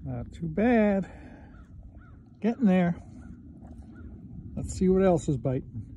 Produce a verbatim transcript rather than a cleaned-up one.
Not too bad. Getting there. Let's see what else is biting.